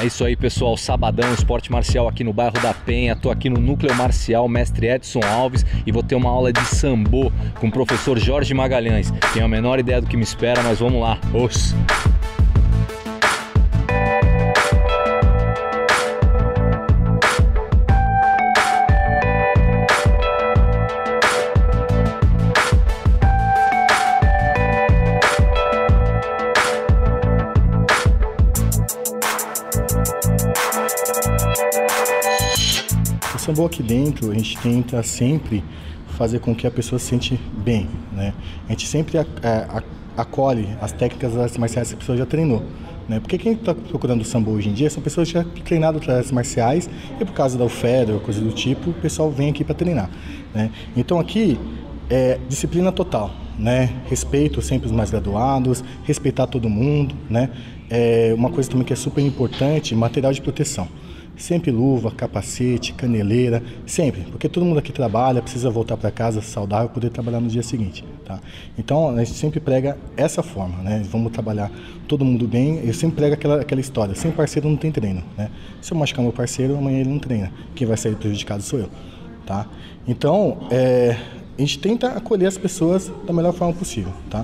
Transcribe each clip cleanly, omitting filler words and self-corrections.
É isso aí, pessoal, sabadão, esporte marcial aqui no bairro da Penha. Tô aqui no Núcleo Marcial Mestre Edson Alves e vou ter uma aula de sambo com o professor Jorge Magalhães. Tenho a menor ideia do que me espera, mas vamos lá. Os. O sambo aqui dentro, a gente tenta sempre fazer com que a pessoa se sente bem, né? A gente sempre acolhe as técnicas das artes marciais que a pessoa já treinou, né? Porque quem está procurando o sambo hoje em dia são pessoas que já treinaram outras artes marciais e por causa da UFED ou coisa do tipo, o pessoal vem aqui para treinar, né? Então aqui é disciplina total, né? Respeito sempre os mais graduados, respeitar todo mundo, né? Uma coisa também que é super importante, material de proteção. Sempre luva, capacete, caneleira, sempre, porque todo mundo aqui trabalha, precisa voltar para casa saudável, poder trabalhar no dia seguinte, tá? Então, a gente sempre prega essa forma, né? Vamos trabalhar todo mundo bem. Eu sempre prego aquela história, sem parceiro não tem treino, né? Se eu machucar meu parceiro, amanhã ele não treina. Quem vai sair prejudicado sou eu, tá? Então, a gente tenta acolher as pessoas da melhor forma possível, tá?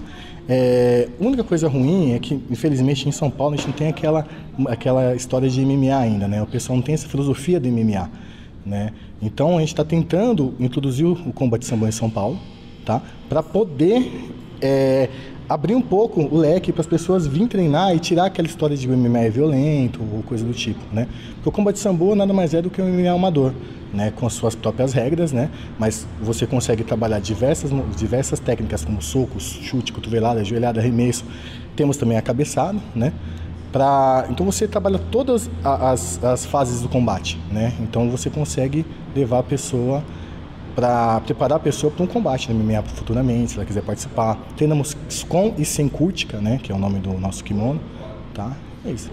A única coisa ruim é que, infelizmente, em São Paulo a gente não tem aquela história de MMA ainda, né? O pessoal não tem essa filosofia do MMA, né? Então a gente está tentando introduzir o combate sambo em São Paulo, tá? Para poder abrir um pouco o leque para as pessoas virem treinar e tirar aquela história de que o MMA é violento ou coisa do tipo, né? Porque o combate sambo nada mais é do que um MMA amador, né, com as suas próprias regras, né, mas você consegue trabalhar diversas técnicas como socos, chute, cotovelada, joelhada, arremesso. Temos também a cabeçada, né, então você trabalha todas as fases do combate, né, então você consegue levar a pessoa preparar a pessoa para um combate no MMA futuramente, se ela quiser participar. Treinamos com e sem curtica, né, que é o nome do nosso kimono, tá, é isso.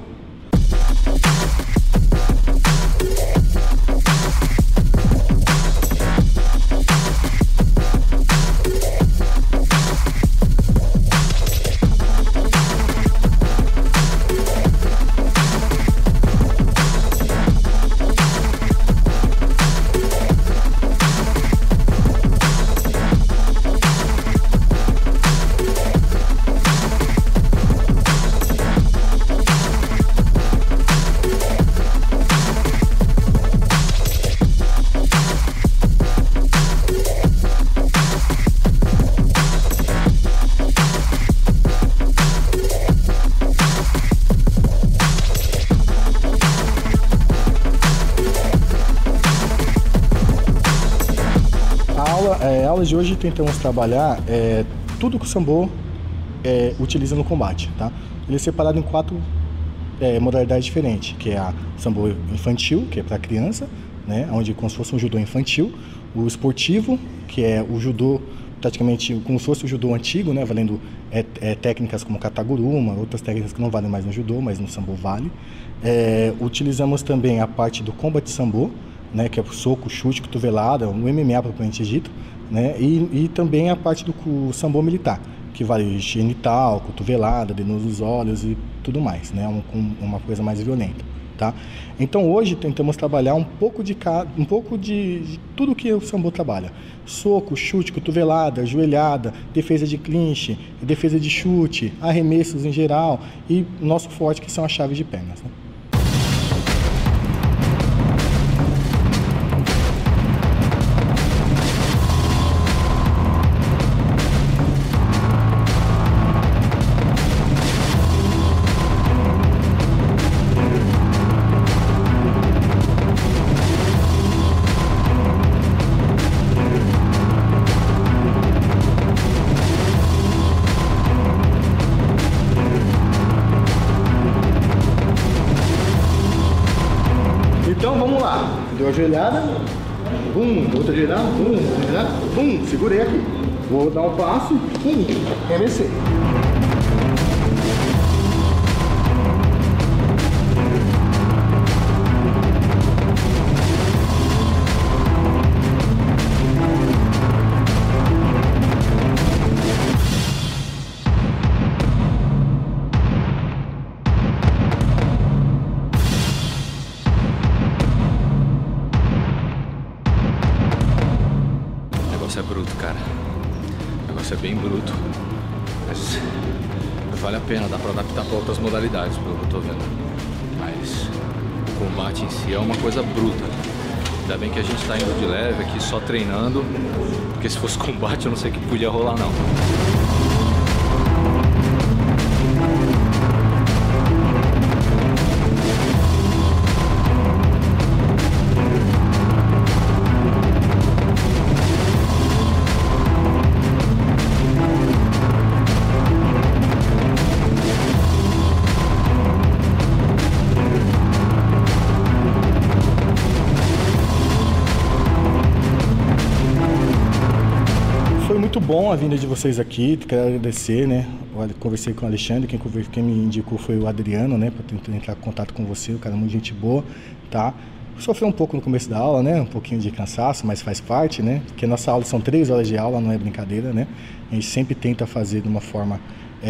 A aula de hoje tentamos trabalhar tudo que o sambo utiliza no combate, tá? Ele é separado em 4 modalidades diferentes, que é a sambo infantil, que é para criança, né? Onde como se fosse um judô infantil, o esportivo, que é o judô praticamente como se fosse o judô antigo, né? Valendo técnicas como kataguruma, outras técnicas que não valem mais no judô, mas no sambo vale. Utilizamos também a parte do combate sambo, né? Que é o soco, chute, cotovelada, no MMA propriamente dito, né? E também a parte do sambo militar, que vale genital, cotovelada, dedo nos olhos e tudo mais, né? Uma coisa mais violenta, tá? Então hoje tentamos trabalhar um pouco de tudo que o sambo trabalha: soco, chute, cotovelada, joelhada, defesa de clinch, defesa de chute, arremessos em geral e nosso forte, que são as chaves de pernas, né? Então vamos lá, deu a joelhada, outra joelhada, outra joelhada, segurei aqui. Vou dar um passo, remessei. negócio é bruto, cara. O negócio é bem bruto. Mas vale a pena, dá pra adaptar pra outras modalidades, pelo que eu tô vendo. Mas o combate em si é uma coisa bruta. Ainda bem que a gente tá indo de leve aqui, só treinando. Porque se fosse combate eu não sei o que podia rolar não. Muito bom a vinda de vocês aqui, quero agradecer, né? Eu conversei com o Alexandre, quem me indicou foi o Adriano, né? Para tentar entrar em contato com você, o cara é muito gente boa, tá? Sofreu um pouco no começo da aula, né? Um pouquinho de cansaço, mas faz parte, né? Porque a nossa aula são 3 horas de aula, não é brincadeira, né? A gente sempre tenta fazer de uma forma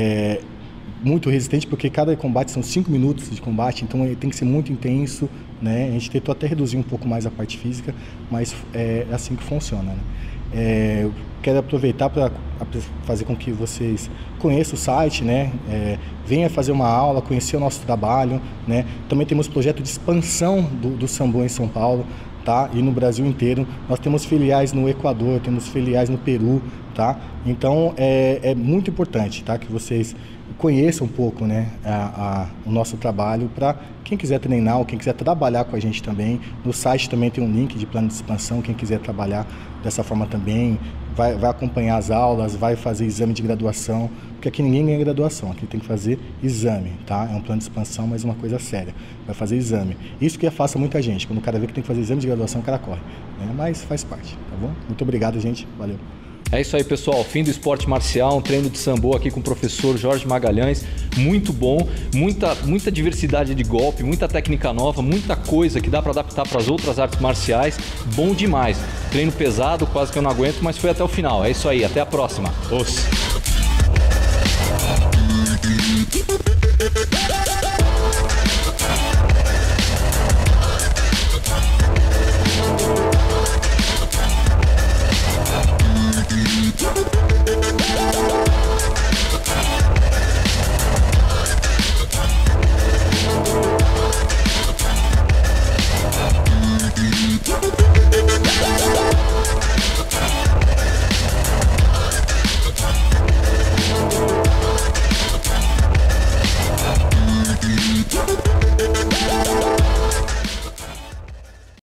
muito resistente, porque cada combate são 5 minutos de combate, então ele tem que ser muito intenso, né? A gente tentou até reduzir um pouco mais a parte física, mas é assim que funciona, né? Eu quero aproveitar para fazer com que vocês conheçam o site, né? Venha fazer uma aula, conhecer o nosso trabalho, né? Também temos projeto de expansão do Sambo em São Paulo, tá? E no Brasil inteiro. Nós temos filiais no Equador, temos filiais no Peru, tá? Então é muito importante, tá? Que vocês conheçam um pouco, né? O nosso trabalho, para quem quiser treinar ou quem quiser trabalhar com a gente também. No site também tem um link de plano de expansão, quem quiser trabalhar dessa forma também, vai acompanhar as aulas, vai fazer exame de graduação, porque aqui ninguém ganha graduação, aqui tem que fazer exame, tá? É um plano de expansão, mas uma coisa séria, vai fazer exame. Isso que afasta muita gente, quando o cara vê que tem que fazer exame de graduação, o cara corre, né? Mas faz parte, tá bom? Muito obrigado, gente, valeu. É isso aí, pessoal, fim do esporte marcial, um treino de sambo aqui com o professor Jorge Magalhães, muito bom, muita diversidade de golpe, muita técnica nova, muita coisa que dá para adaptar para as outras artes marciais, bom demais. Treino pesado, quase que eu não aguento, mas foi até o final. É isso aí, até a próxima. Os.